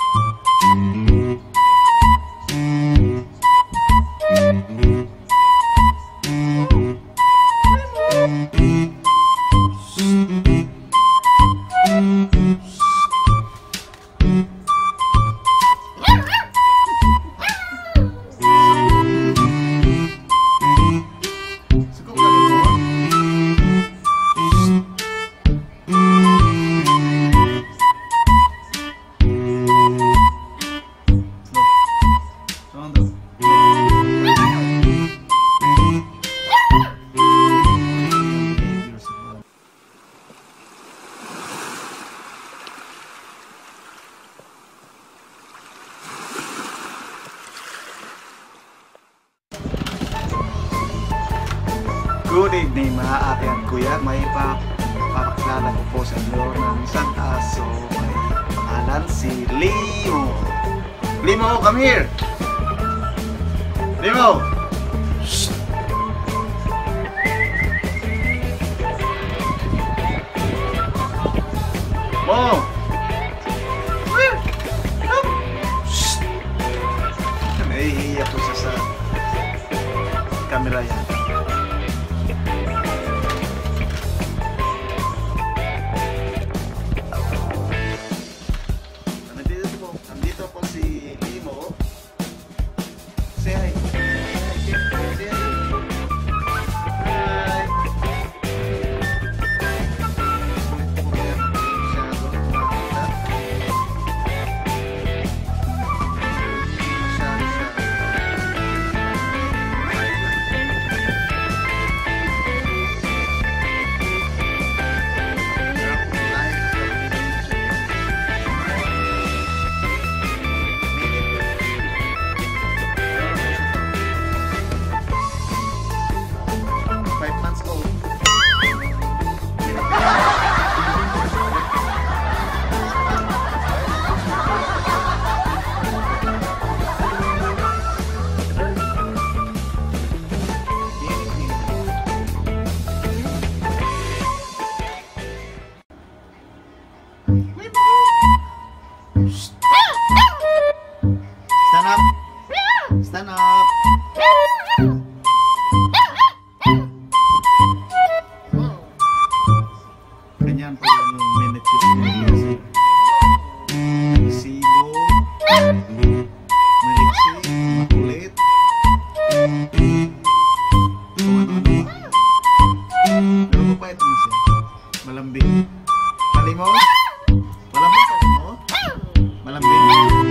Good evening mga ate at kuya. May papakilala ko po sa inyo ng isang aso. May pangalan si Limo. Limo, come here! Limo! Shh! Mo! Shh! Nahihiya po siya sa camera yan. Nandito po si Limo. Say hi. Say hi. Hi. Stand up. Stand up. Ganyan po yung minutes yung sibo, maliksi, makulit, kung ano-ano. Pero mabait naman siya. Malambing. Palimo? Malambing palimo? Malambing.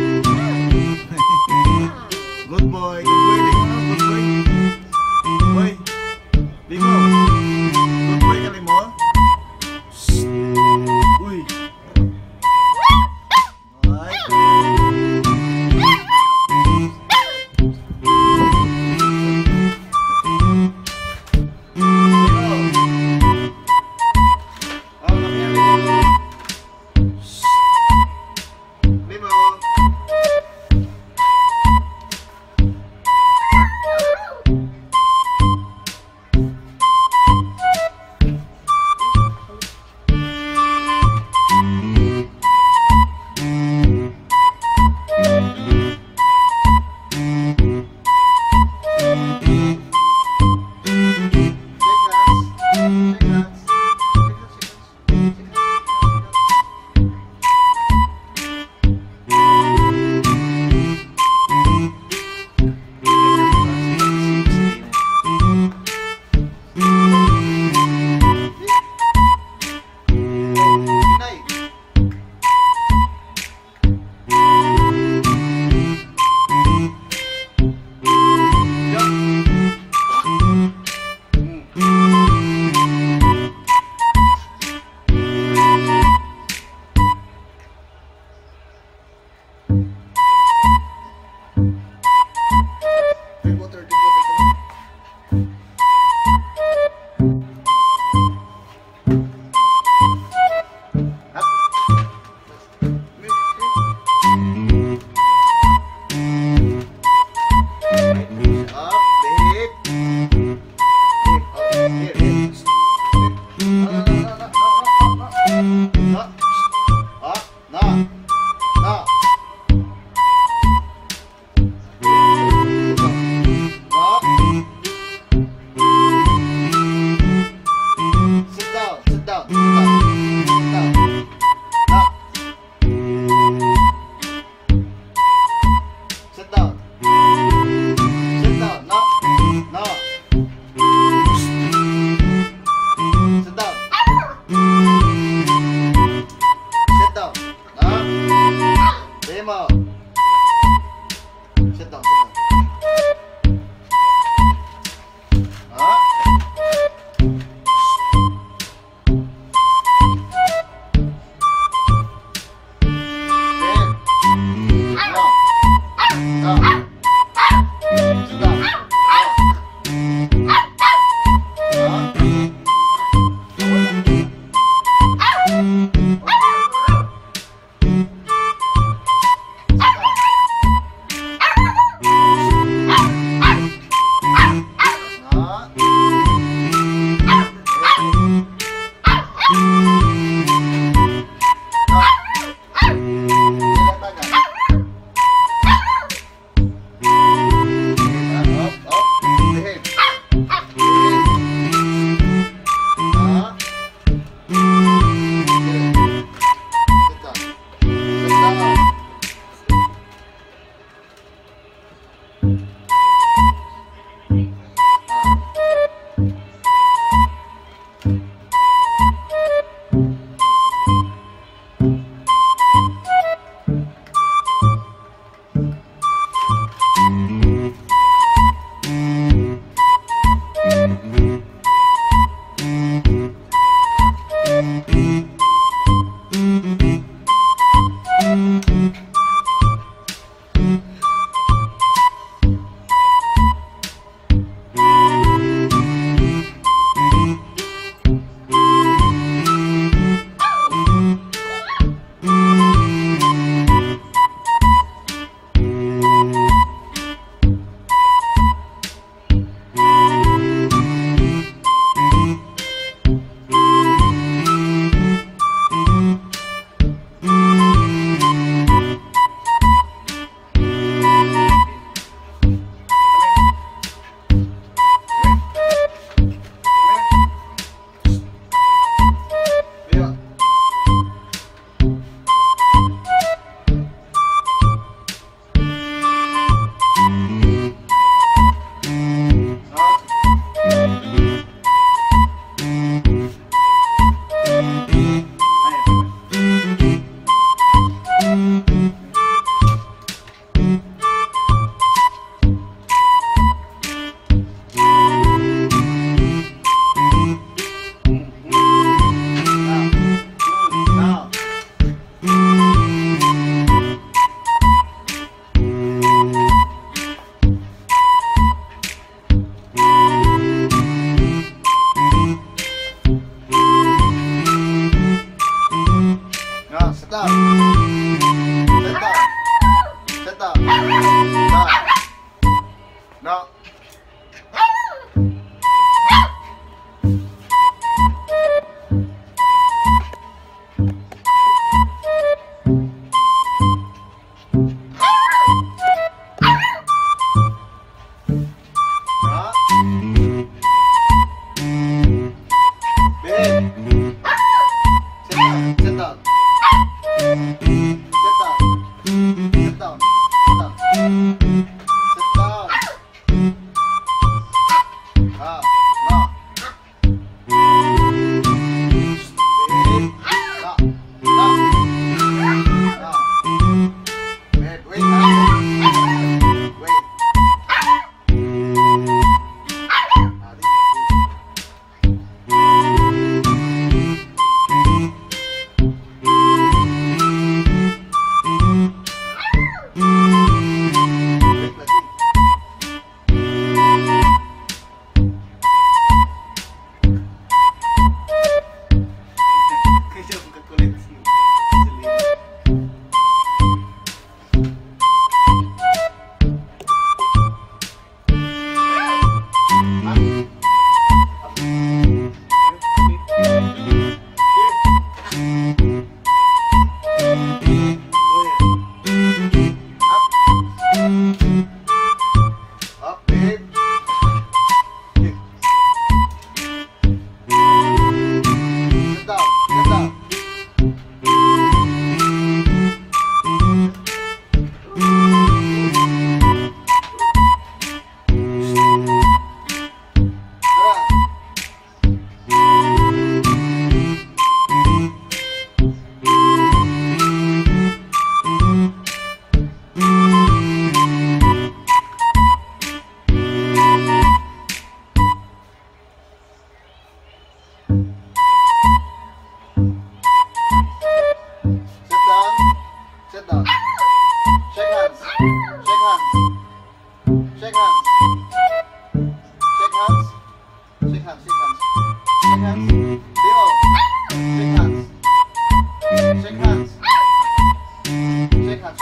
Good boy. Good boy, Limo. Good boy. Boy. Limo. Good boy ka, Limo. Uy. Alright. mo. Sit down, sit down. Sit down. Sit down. Shake hands. Shake hands. Shake hands. Shake hands. Shake hands. Shake hands. Leo. Shake hands. Shake hands. Shake hands. Shake hands.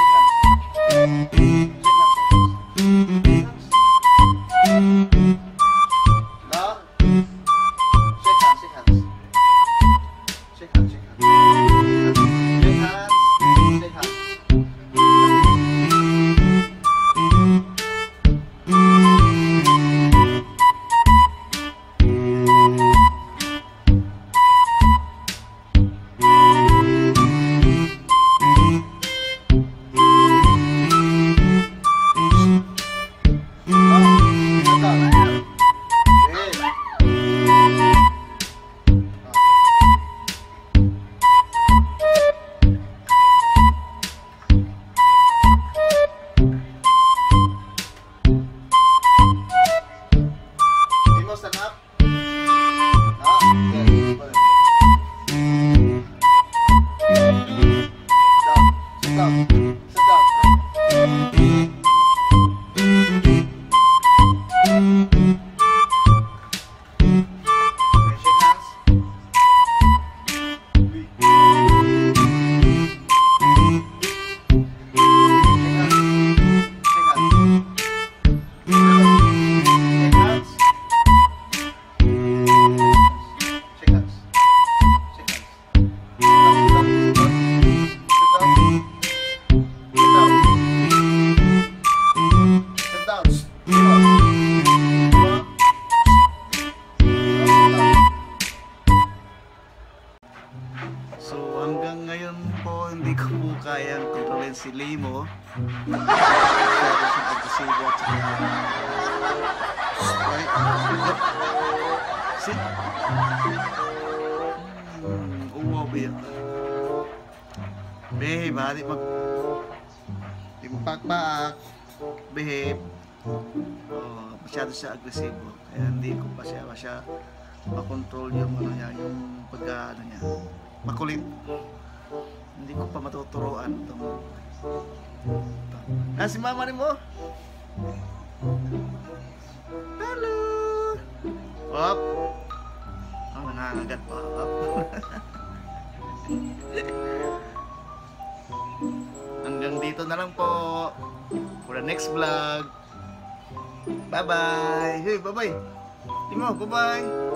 So hanggang ngayon po hindi ko po kayang kontrolin si Limo. Masyado siyang aggresibo at saka right. Sit. Uwaw ba yan? Behave ha, di magpakpak. Behave. Masyado siya agresibo. Kaya hindi ko pa siya makontrol yung ano niya, yung pagka ano niya. Makulit. Hindi ko pa matuturuan itong. Si mama rin mo. Hello. Hop. Nangangagat pa. Hop. Hanggang dito na lang po. For the next vlog. Bye bye. Hey, bye bye. Timo, bye bye.